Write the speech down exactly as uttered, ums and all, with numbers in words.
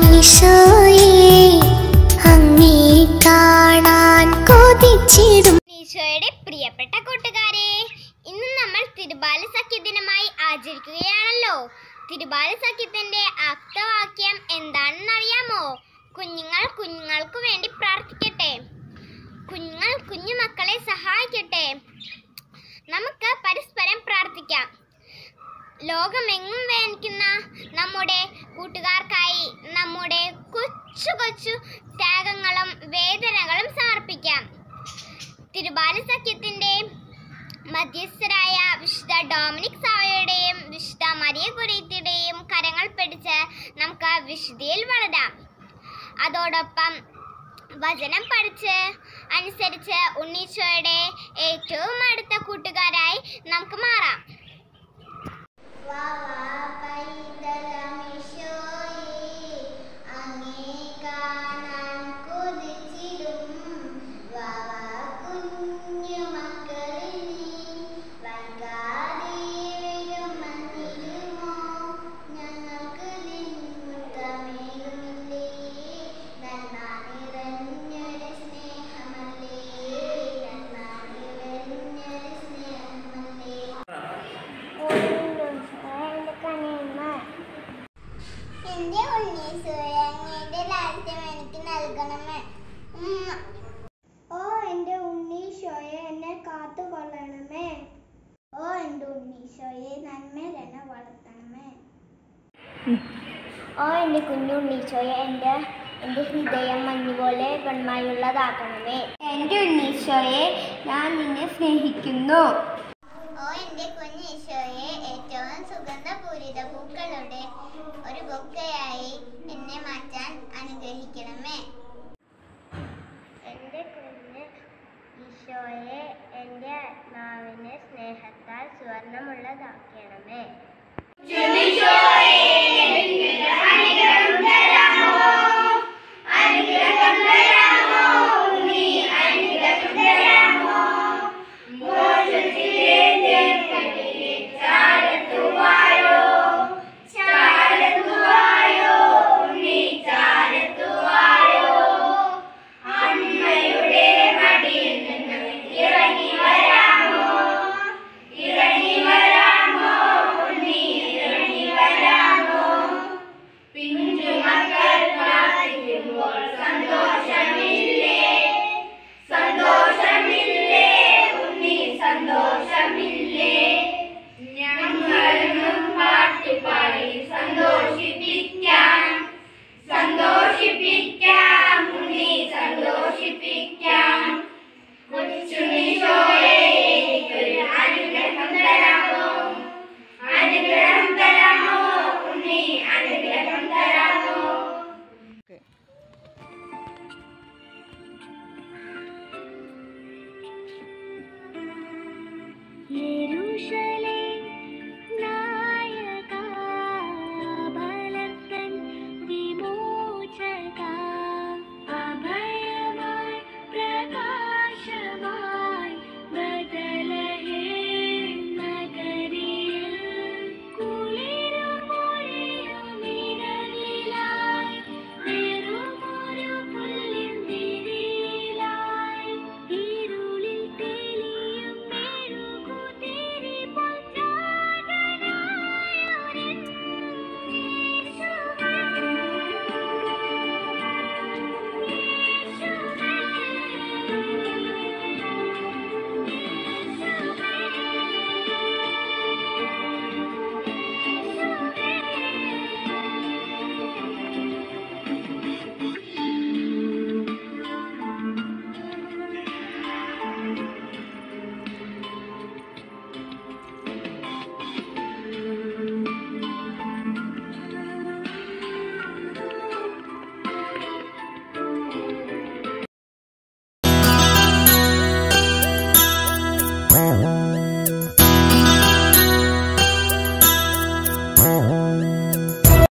ഈശോയുടെ പ്രിയപ്പെട്ട കൂട്ടുകാരെ, ഇന്ന് നമ്മൾ തിരുബാല സഖ്യദിനമായി ആചരിക്കുകയാണല്ലോ. തിരുബാല സഖ്യത്തിന്റെ ആപ്തവാക്യം എന്താണെന്ന് അറിയാമോ? കുഞ്ഞുങ്ങൾ കുഞ്ഞുങ്ങൾക്ക് വേണ്ടി പ്രാർത്ഥിക്കട്ടെ, കുഞ്ഞുങ്ങൾ കുഞ്ഞു മക്കളെ സഹായിക്കട്ടെ. നമുക്ക് പരസ്പരം പ്രാർത്ഥിക്കാം. ലോകമെങ്ങും വേദനിക്കുന്ന നമ്മുടെ കൂട്ടുകാർക്കായി നമ്മുടെ കൊച്ചു കൊച്ചു ത്യാഗങ്ങളും വേദനകളും സമർപ്പിക്കാം. തിരുബാല സഖ്യത്തിന്റെ മധ്യസ്ഥരായ വിശുദ്ധ ഡൊമിനിക് സാവയുടെയും വിശുദ്ധ മരിയ കുര്യത്തിയുടെയും കരങ്ങൾ പിടിച്ച് നമുക്ക് വിശുദ്ധിയിൽ വളരാം. അതോടൊപ്പം വചനം പഠിച്ച് അനുസരിച്ച് ഉണ്ണീശോയുടെ ഏറ്റവും അടുത്ത കൂട്ടുകാരായി നമുക്ക് മാറാം. എന്റെ ഉണ്ണീശോയെ, അങ്ങയുടെ ലാളിത്യം എനിക്ക് നൽകണമേ. ഓ എന്റെ ഉണ്ണീശോയെ, എന്നെ കാത്തുകൊള്ളണമേ. ഓ എന്റെ ഉണ്ണീശോയെ, നന്മയിൽ എന്നെ വളർത്തണമേ. ഓ എൻ്റെ കുഞ്ഞുണ്ണീശോയെ, എൻ്റെ എൻ്റെ ഹൃദയം മഞ്ഞുപോലെ ഗൺമായുള്ളതാക്കണമേ. എൻ്റെ ഉണ്ണീശോയെ, ഞാൻ നിന്നെ സ്നേഹിക്കുന്നു. ഓ എന്റെ കുഞ്ഞീശോയെ, ഏറ്റവും സുഗന്ധപൂരിത പൂക്കളുടെ ഒരു ബൊക്കയായി എന്നെ മാറ്റാൻ അനുഗ്രഹിക്കണമേ.